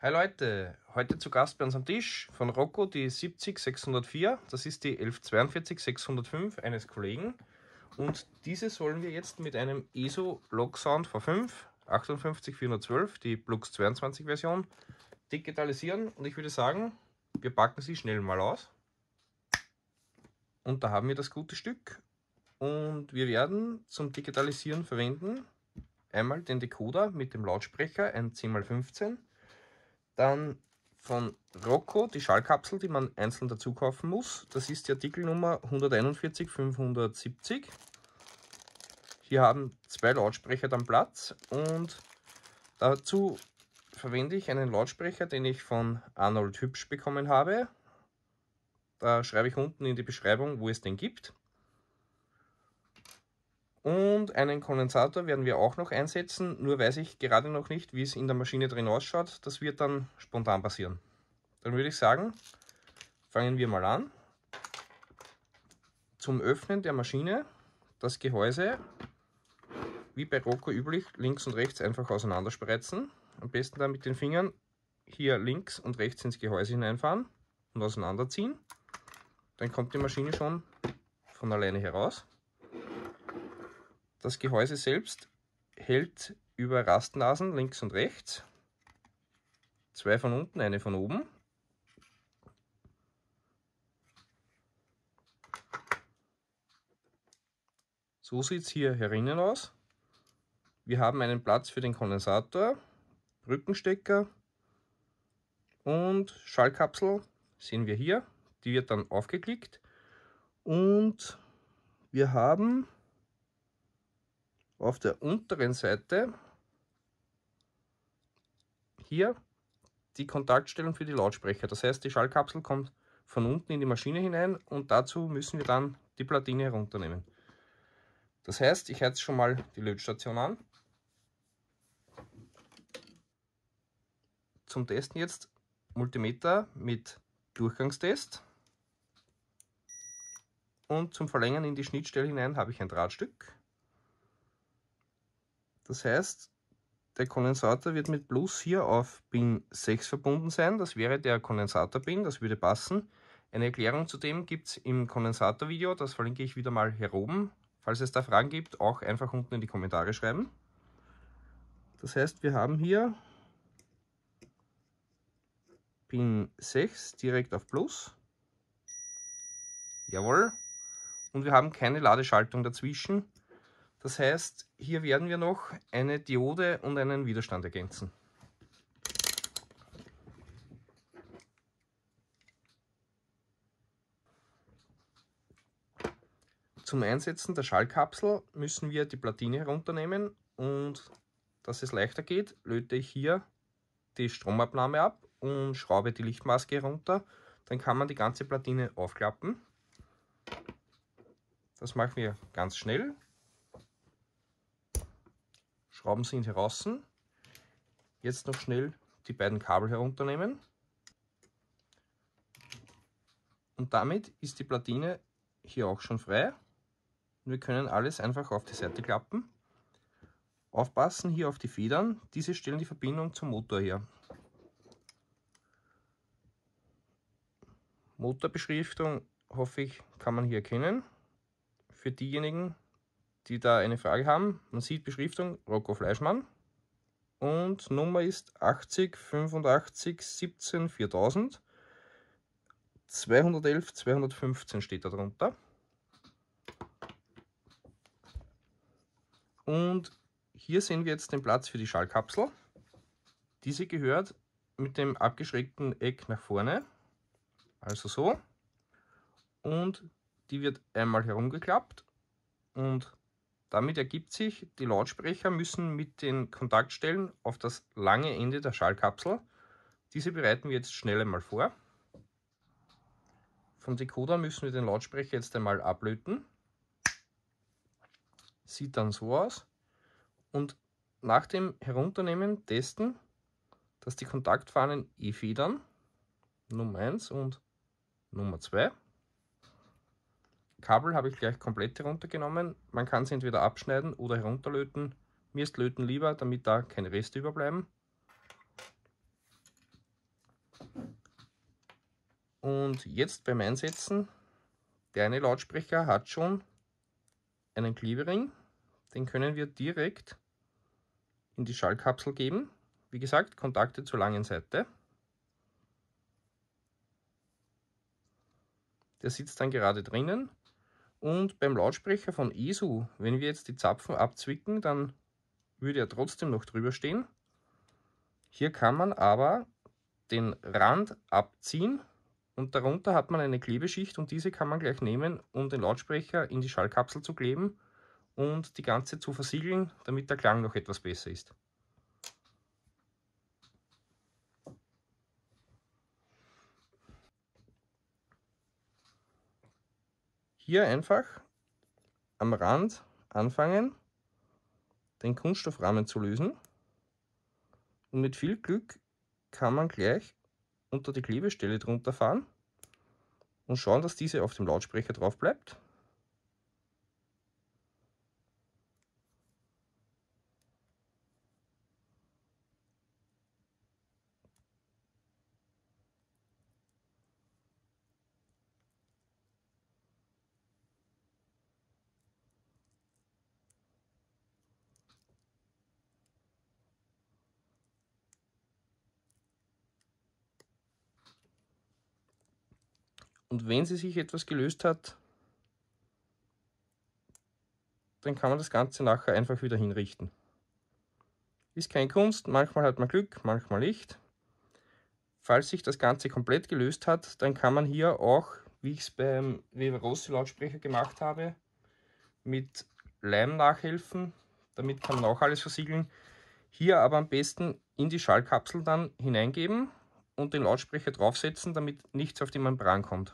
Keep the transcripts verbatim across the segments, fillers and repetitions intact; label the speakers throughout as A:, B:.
A: Hi Leute, heute zu Gast bei uns am Tisch von Rocco die siebzig sechshundertvier, das ist die elf zweiundvierzig sechshundertfünf eines Kollegen und diese sollen wir jetzt mit einem E S O Logsound V fünf achtundfünfzig vierhundertzwölf, die Blux zweiundzwanzig Version, digitalisieren und ich würde sagen, wir packen sie schnell mal aus und da haben wir das gute Stück und wir werden zum Digitalisieren verwenden einmal den Decoder mit dem Lautsprecher, ein zehn mal fünfzehn. Dann von Rocco die Schallkapsel, die man einzeln dazu kaufen muss. Das ist die Artikelnummer hunderteinundvierzig fünfhundertsiebzig. Hier haben zwei Lautsprecher dann Platz und dazu verwende ich einen Lautsprecher, den ich von Arnold Hübsch bekommen habe. Da schreibe ich unten in die Beschreibung, wo es den gibt. Und einen Kondensator werden wir auch noch einsetzen, nur weiß ich gerade noch nicht, wie es in der Maschine drin ausschaut. Das wird dann spontan passieren. Dann würde ich sagen, fangen wir mal an. Zum Öffnen der Maschine das Gehäuse, wie bei Rocco üblich, links und rechts einfach auseinanderspreizen. Am besten dann mit den Fingern hier links und rechts ins Gehäuse hineinfahren und auseinanderziehen. Dann kommt die Maschine schon von alleine heraus. Das Gehäuse selbst hält über Rastnasen links und rechts. Zwei von unten, eine von oben. So sieht es hier herinnen aus. Wir haben einen Platz für den Kondensator, Rückenstecker und Schallkapsel sehen wir hier. Die wird dann aufgeklickt und wir haben auf der unteren Seite hier die Kontaktstellen für die Lautsprecher. Das heißt, die Schallkapsel kommt von unten in die Maschine hinein und dazu müssen wir dann die Platine herunternehmen. Das heißt, ich heize schon mal die Lötstation an. Zum Testen jetzt Multimeter mit Durchgangstest. Und zum Verlängern in die Schnittstelle hinein habe ich ein Drahtstück. Das heißt, der Kondensator wird mit Plus hier auf Pin sechs verbunden sein. Das wäre der Kondensator-Pin, das würde passen. Eine Erklärung zu dem gibt es im Kondensator-Video, das verlinke ich wieder mal hier oben. Falls es da Fragen gibt, auch einfach unten in die Kommentare schreiben. Das heißt, wir haben hier Pin sechs direkt auf Plus. Jawohl. Und wir haben keine Ladeschaltung dazwischen. Das heißt, hier werden wir noch eine Diode und einen Widerstand ergänzen. Zum Einsetzen der Schallkapsel müssen wir die Platine herunternehmen und dass es leichter geht, löte ich hier die Stromabnahme ab und schraube die Lichtmaske herunter. Dann kann man die ganze Platine aufklappen. Das machen wir ganz schnell. Schrauben sind heraus. Jetzt noch schnell die beiden Kabel herunternehmen. Und damit ist die Platine hier auch schon frei. Wir können alles einfach auf die Seite klappen. Aufpassen hier auf die Federn. Diese stellen die Verbindung zum Motor her. Motorbeschriftung, hoffe ich, kann man hier erkennen. Für diejenigen, die da eine Frage haben, man sieht Beschriftung Rocco Fleischmann und Nummer ist achtzig fünfundachtzig siebzehn viertausend. zweihundertelf zweihundertfünfzehn steht da drunter. Und hier sehen wir jetzt den Platz für die Schallkapsel. Diese gehört mit dem abgeschrägten Eck nach vorne, also so. Und die wird einmal herumgeklappt und damit ergibt sich, die Lautsprecher müssen mit den Kontaktstellen auf das lange Ende der Schallkapsel. Diese bereiten wir jetzt schnell einmal vor. Vom Decoder müssen wir den Lautsprecher jetzt einmal ablöten. Sieht dann so aus. Und nach dem Herunternehmen testen, dass die Kontaktfahnen eh federn. Nummer eins und Nummer zwei. Kabel habe ich gleich komplett heruntergenommen. Man kann sie entweder abschneiden oder herunterlöten. Mir ist Löten lieber, damit da keine Reste überbleiben. Und jetzt beim Einsetzen, der eine Lautsprecher hat schon einen Klebering, den können wir direkt in die Schallkapsel geben. Wie gesagt, Kontakte zur langen Seite. Der sitzt dann gerade drinnen. Und beim Lautsprecher von E S U, wenn wir jetzt die Zapfen abzwicken, dann würde er trotzdem noch drüber stehen. Hier kann man aber den Rand abziehen und darunter hat man eine Klebeschicht und diese kann man gleich nehmen, um den Lautsprecher in die Schallkapsel zu kleben und die ganze zu versiegeln, damit der Klang noch etwas besser ist. Hier einfach am Rand anfangen, den Kunststoffrahmen zu lösen und mit viel Glück kann man gleich unter die Klebestelle drunter fahren und schauen, dass diese auf dem Lautsprecher drauf bleibt. Und wenn sie sich etwas gelöst hat, dann kann man das Ganze nachher einfach wieder hinrichten. Ist keine Kunst, manchmal hat man Glück, manchmal nicht. Falls sich das Ganze komplett gelöst hat, dann kann man hier auch, wie ich es beim Weber Rossi Lautsprecher gemacht habe, mit Leim nachhelfen. Damit kann man auch alles versiegeln. Hier aber am besten in die Schallkapsel dann hineingeben und den Lautsprecher draufsetzen, damit nichts auf die Membran kommt.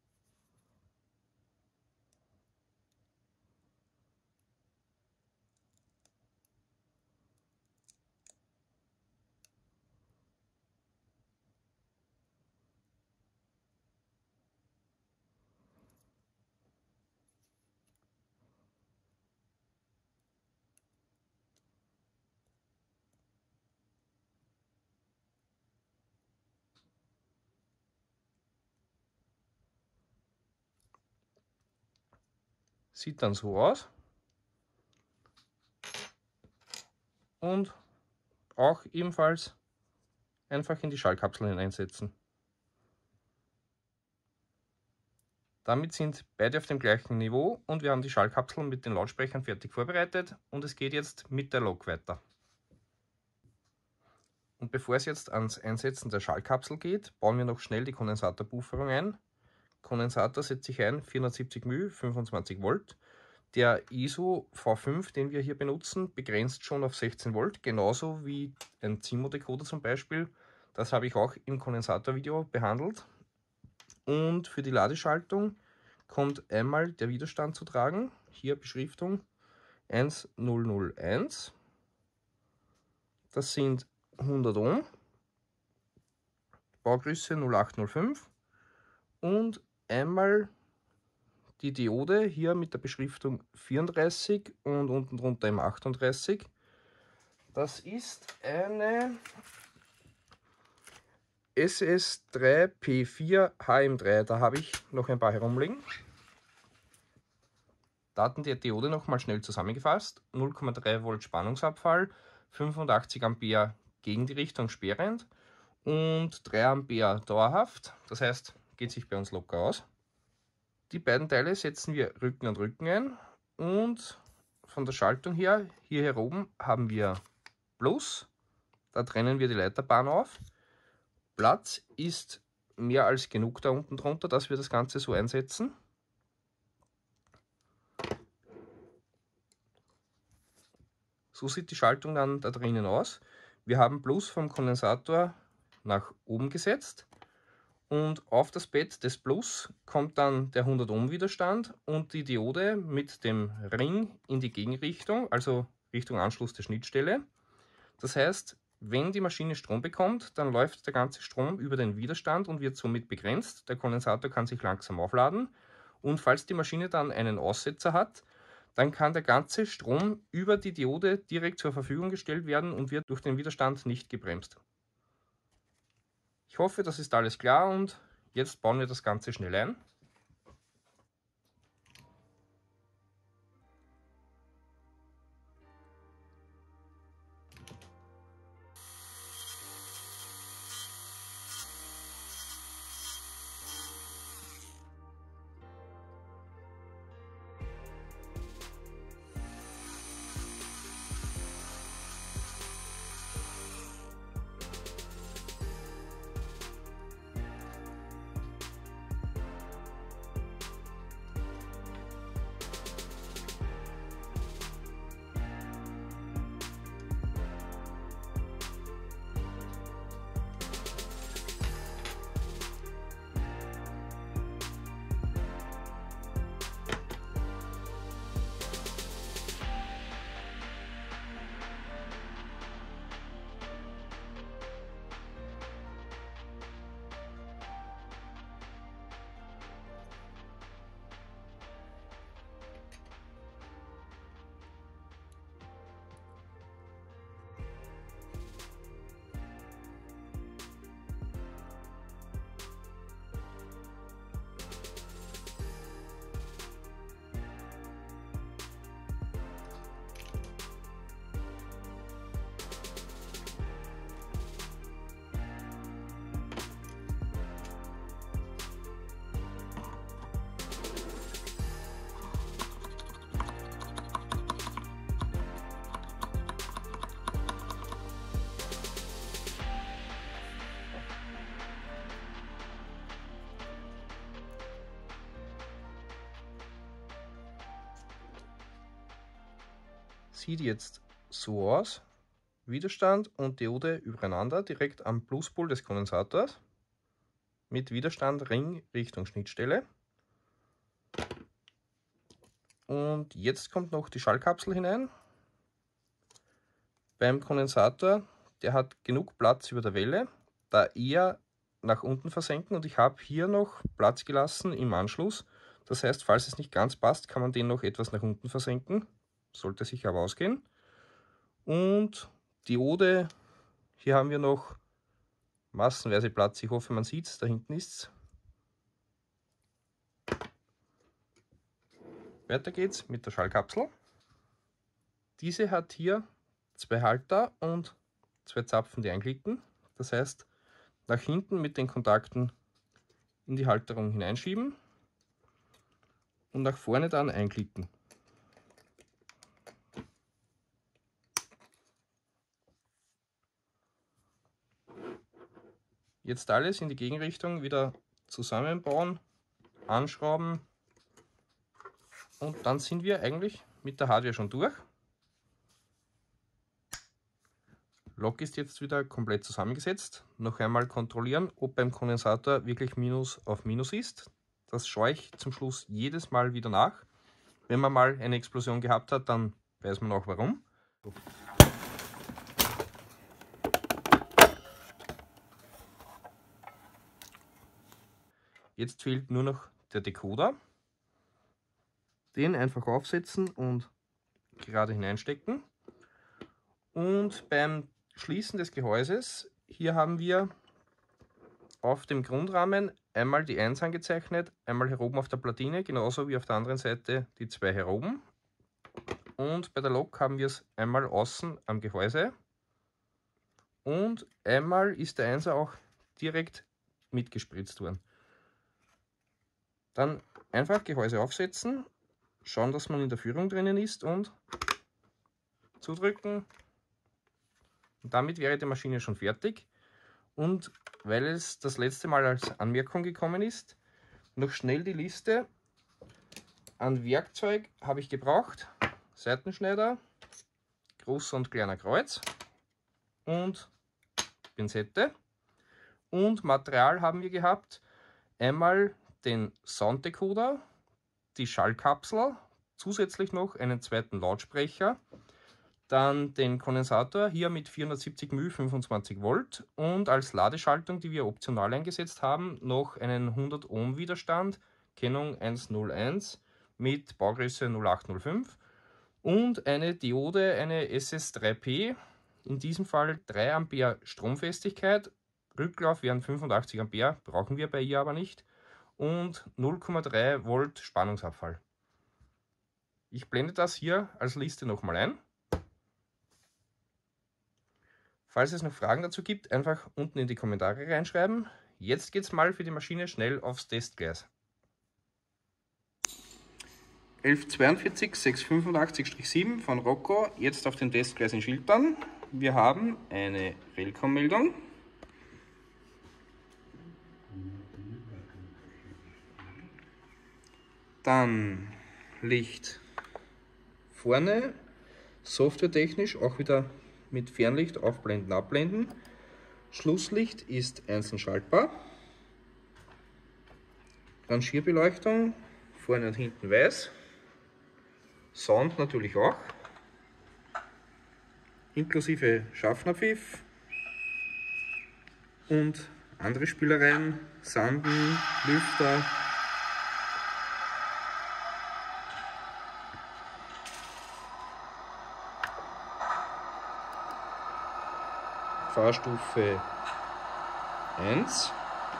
A: Sieht dann so aus. Und auch ebenfalls einfach in die Schallkapsel hineinsetzen. Damit sind beide auf dem gleichen Niveau und wir haben die Schallkapsel mit den Lautsprechern fertig vorbereitet und es geht jetzt mit der Lok weiter. Und bevor es jetzt ans Einsetzen der Schallkapsel geht, bauen wir noch schnell die Kondensatorbufferung ein. Kondensator setze ich ein, vierhundertsiebzig Milliwatt, fünfundzwanzig Volt. Der I S O V fünf, den wir hier benutzen, begrenzt schon auf sechzehn Volt, genauso wie ein C I M O-Decoder zum Beispiel. Das habe ich auch im Kondensatorvideo behandelt. Und für die Ladeschaltung kommt einmal der Widerstand zu tragen. Hier Beschriftung eins null null eins. Das sind hundert Ohm. Baugröße null acht null fünf. Und einmal die Diode hier mit der Beschriftung vierunddreißig und unten drunter im achtunddreißig. Das ist eine S S drei P vier H M drei. Da habe ich noch ein paar herumliegen. Daten der Diode nochmal schnell zusammengefasst. null Komma drei Volt Spannungsabfall, fünfundachtzig Ampere gegen die Richtung sperrend und drei Ampere dauerhaft. Das heißt, geht sich bei uns locker aus. Die beiden Teile setzen wir Rücken an Rücken ein und von der Schaltung her, hier hier oben haben wir Plus, da trennen wir die Leiterbahn auf. Platz ist mehr als genug da unten drunter, dass wir das Ganze so einsetzen. So sieht die Schaltung dann da drinnen aus. Wir haben Plus vom Kondensator nach oben gesetzt. Und auf das Bett des Plus kommt dann der hundert Ohm Widerstand und die Diode mit dem Ring in die Gegenrichtung, also Richtung Anschluss der Schnittstelle. Das heißt, wenn die Maschine Strom bekommt, dann läuft der ganze Strom über den Widerstand und wird somit begrenzt. Der Kondensator kann sich langsam aufladen. Und falls die Maschine dann einen Aussetzer hat, dann kann der ganze Strom über die Diode direkt zur Verfügung gestellt werden und wird durch den Widerstand nicht gebremst. Ich hoffe, das ist alles klar und Jetzt bauen wir das Ganze schnell ein. Sieht jetzt so aus. Widerstand und Diode übereinander, direkt am Pluspol des Kondensators. Mit Widerstand Ring Richtung Schnittstelle. Und jetzt kommt noch die Schallkapsel hinein. Beim Kondensator, der hat genug Platz über der Welle, da eher nach unten versenken, und ich habe hier noch Platz gelassen im Anschluss. Das heißt, falls es nicht ganz passt, kann man den noch etwas nach unten versenken. Sollte sich aber ausgehen. Und Diode, hier haben wir noch massenweise Platz. Ich hoffe, man sieht es, da hinten ist es. Weiter geht's mit der Schallkapsel. Diese hat hier zwei Halter und zwei Zapfen, die einklicken. Das heißt, nach hinten mit den Kontakten in die Halterung hineinschieben und nach vorne dann einklicken. Jetzt alles in die Gegenrichtung wieder zusammenbauen, anschrauben, und dann sind wir eigentlich mit der Hardware schon durch. Lok ist jetzt wieder komplett zusammengesetzt. Noch einmal kontrollieren, ob beim Kondensator wirklich Minus auf Minus ist. Das schaue ich zum Schluss jedes Mal wieder nach. Wenn man mal eine Explosion gehabt hat, dann weiß man auch warum. Jetzt fehlt nur noch der Decoder. Den einfach aufsetzen und gerade hineinstecken. Und beim Schließen des Gehäuses, hier haben wir auf dem Grundrahmen einmal die eins angezeichnet, einmal hier oben auf der Platine, genauso wie auf der anderen Seite die zwei hier oben. Und bei der Lok haben wir es einmal außen am Gehäuse. Und einmal ist der Einser auch direkt mitgespritzt worden. Dann einfach Gehäuse aufsetzen, schauen, dass man in der Führung drinnen ist und zudrücken. Und damit wäre die Maschine schon fertig. Und weil es das letzte Mal als Anmerkung gekommen ist, noch schnell die Liste an Werkzeug habe ich gebraucht. Seitenschneider, großer und kleiner Kreuz und Pinzette. Und Material haben wir gehabt, einmal den Sounddecoder, die Schallkapsel, zusätzlich noch einen zweiten Lautsprecher, dann den Kondensator, hier mit vierhundertsiebzig mAh fünfundzwanzig Volt, und als Ladeschaltung, die wir optional eingesetzt haben, noch einen hundert Ohm Widerstand, Kennung eins null eins mit Baugröße null acht null fünf und eine Diode, eine S S drei P, in diesem Fall drei Ampere Stromfestigkeit, Rücklauf wären fünfundachtzig Ampere, brauchen wir bei ihr aber nicht. Und null Komma drei Volt Spannungsabfall. Ich blende das hier als Liste nochmal ein. Falls es noch Fragen dazu gibt, einfach unten in die Kommentare reinschreiben. Jetzt geht es mal für die Maschine schnell aufs Testgleis. elf zweiundvierzig sechshundertfünfundachtzig sieben von Rocco, jetzt auf dem Testgleis in Schiltern. Wir haben eine Relcom-Meldung. Dann Licht vorne, softwaretechnisch auch wieder mit Fernlicht aufblenden, abblenden. Schlusslicht ist einzeln schaltbar. Rangierbeleuchtung, vorne und hinten weiß. Sound natürlich auch. Inklusive Schaffnerpfiff und andere Spielereien, Sanden, Lüfter. Fahrstufe eins.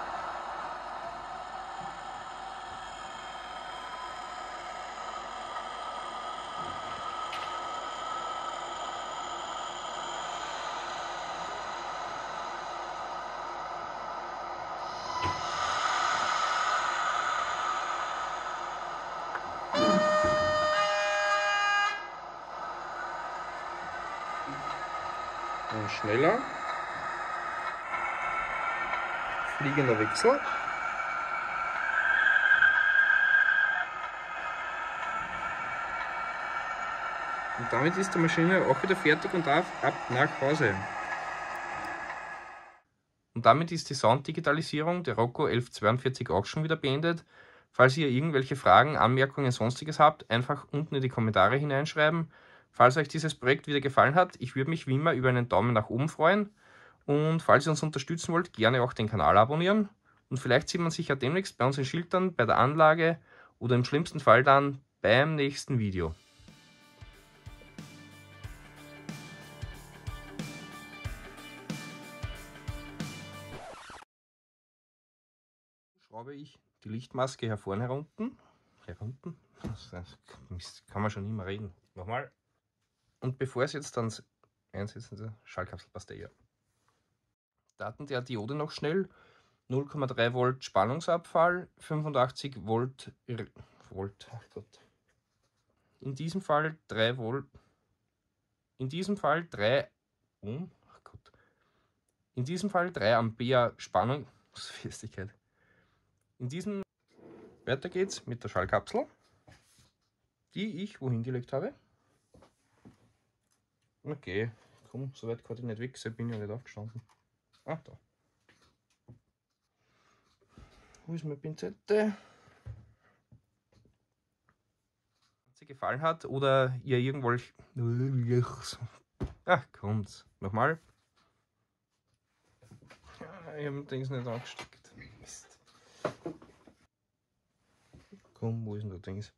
A: Und schneller. Fliegender Wechsel. Und damit ist die Maschine auch wieder fertig und darf ab nach Hause. Und damit ist die Sounddigitalisierung der Rocco elf zweiundvierzig auch schon wieder beendet. Falls ihr irgendwelche Fragen, Anmerkungen, sonstiges habt, einfach unten in die Kommentare hineinschreiben. Falls euch dieses Projekt wieder gefallen hat, ich würde mich wie immer über einen Daumen nach oben freuen. Und falls ihr uns unterstützen wollt, gerne auch den Kanal abonnieren. Und vielleicht sieht man sich ja demnächst bei uns in Schiltern, bei der Anlage oder im schlimmsten Fall dann beim nächsten Video. Schraube ich die Lichtmaske hier vorne herunten. Herunten? Das kann man schon nicht mehr reden. Nochmal. Und bevor es jetzt dann einsetzen, Schallkapsel passt hier. Daten der Diode noch schnell. null Komma drei Volt Spannungsabfall, fünfundachtzig Volt, Volt, ach Gott. In diesem Fall drei Volt, in diesem Fall drei, oh, ach Gott. In diesem Fall drei Ampere Spannungsfestigkeit. In diesem, weiter geht's mit der Schallkapsel, die ich wohin gelegt habe. Okay, komm, so weit kann ich nicht weg, so bin ich ja nicht aufgestanden. Ah, da. Wo ist meine Pinzette? Wenn es euch gefallen hat oder ihr irgendwelche... Ach, kommt's. Nochmal. Ich habe den Dings nicht angesteckt. Mist. Komm, wo ist denn der Dings?